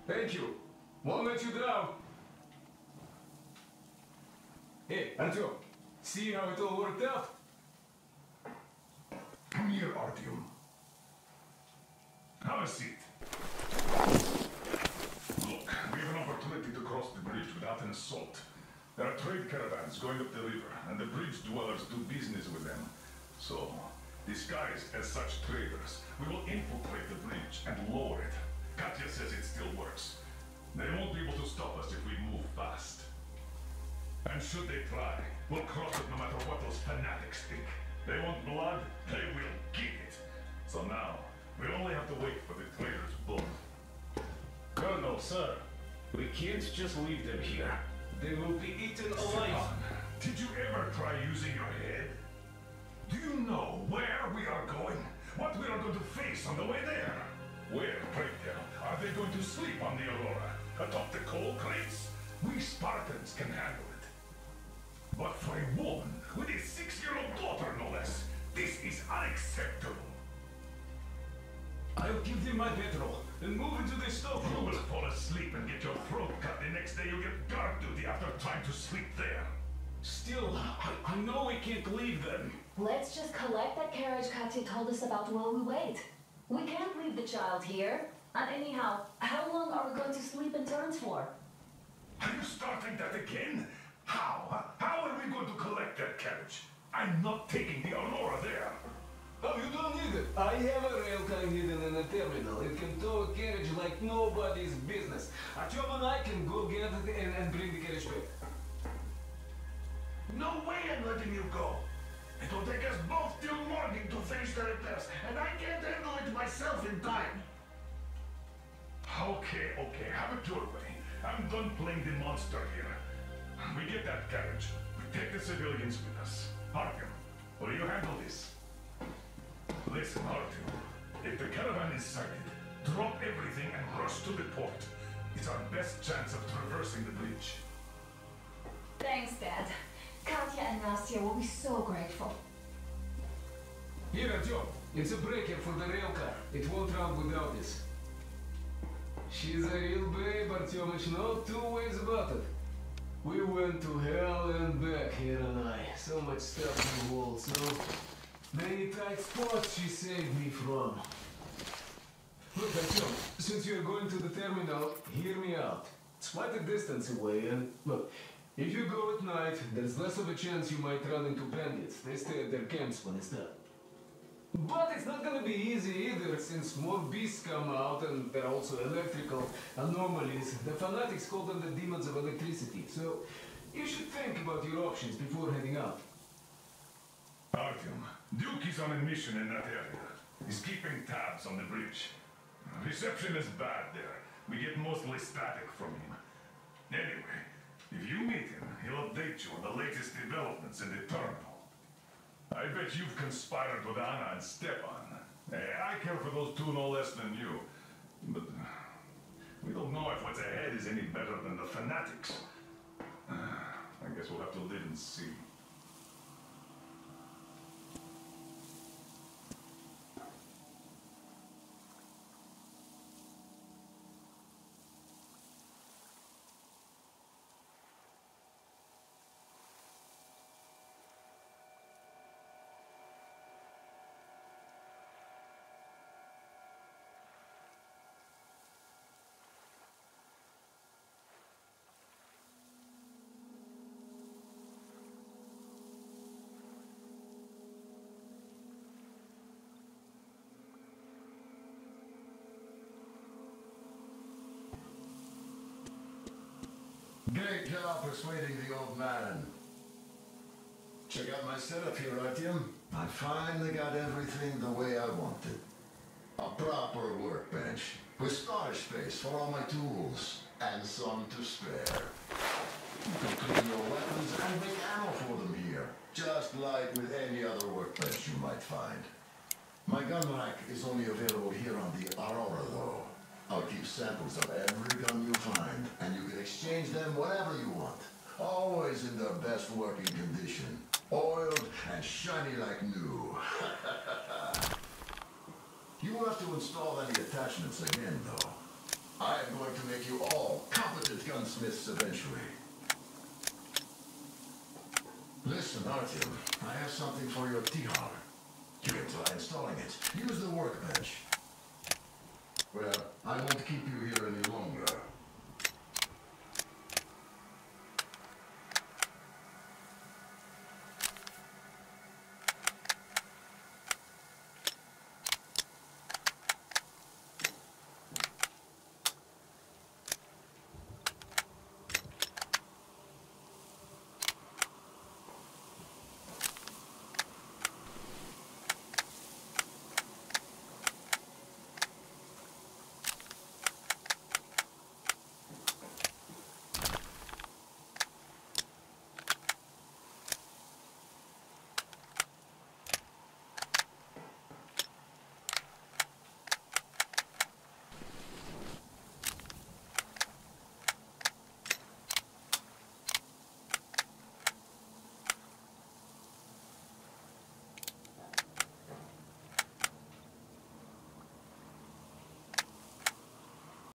Thank you. Won't let you down. Hey, Artyom, see how it all worked out? Come here, Artyom. Have a seat. Look, we have an opportunity to cross the bridge without an assault. There are trade caravans going up the river, and the bridge dwellers do business with them. So, disguised as such traders, we will infiltrate the bridge and lower it. Katya says it still works. They won't be able to stop us if we move fast. And should they try, we'll cross it no matter what those fanatics think. They want blood, they will give it. So now, we only have to wait for the trader's blood. Colonel, sir, we can't just leave them here. They will be eaten alive. Did you ever try using your head? Do you know where we are going? What we are going to face on the way there? Where, pray tell, are they going to sleep on the Aurora? Atop the coal crates? We Spartans can handle it. But for a woman with a 6-year-old daughter, no less, this is unacceptable. I'll give them my petrol and move into the stove. You will fall asleep and get your throat cut. The next day you'll get guard duty after trying to sleep there. Still, I know we can't leave them. Let's just collect that carriage Katya told us about while we wait. We can't leave the child here. And anyhow, how long are we going to sleep in turns for? Are you starting that again? How? How are we going to collect that carriage? I'm not taking the Aurora there. Oh, you don't need it. I have a rail car hidden in the terminal. It can tow a carriage like nobody's business. Artyom and I can go get it and bring the carriage back. No way I'm letting you go. It will take us both till morning to finish the repairs, and I can't handle it myself in time. Okay, have it your way. I'm done playing the monster here. We get that carriage. We take the civilians with us. Artyom, will you handle this? Listen, Artyom. If the caravan is sighted, drop everything and rush to the port. It's our best chance of traversing the bridge. Thanks, Dad. Katya and Nastya will be so grateful. Here, Artyom. It's a breaker for the rail car. It won't run without this. She's a real babe, Artyomich. No two ways about it. We went to hell and back, here and I. So much stuff in the walls, so many tight spots she saved me from. Look, Artyom, since you're going to the terminal, hear me out. It's quite a distance away, and look, if you go at night, there's less of a chance you might run into bandits. They stay at their camps when it's dark. But it's not gonna be easy either, since more beasts come out, and there are also electrical anomalies. The fanatics call them the demons of electricity, so you should think about your options before heading out. Artyom, Duke is on a mission in that area. He's keeping tabs on the bridge. Reception is bad there. We get mostly static from him. Anyway, if you meet him, he'll update you on the latest developments in the terminal. I bet you've conspired with Anna and Stepan. I care for those two no less than you. But we don't know if what's ahead is any better than the fanatics. I guess we'll have to live and see. Great job persuading the old man. Check out my setup here, Artyom. I finally got everything the way I wanted. A proper workbench, with storage space for all my tools, and some to spare. You can clean your weapons and make ammo for them here, just like with any other workbench you might find. My gun rack is only available here on the Aurora, though. I'll keep samples of every gun you find, and you can exchange them whenever you want. Always in their best working condition. Oiled and shiny like new. You won't have to install any attachments again, though. I am going to make you all competent gunsmiths eventually. Listen, Artyom, I have something for your TR. You can try installing it. Use the workbench. Well, I won't keep you here any longer.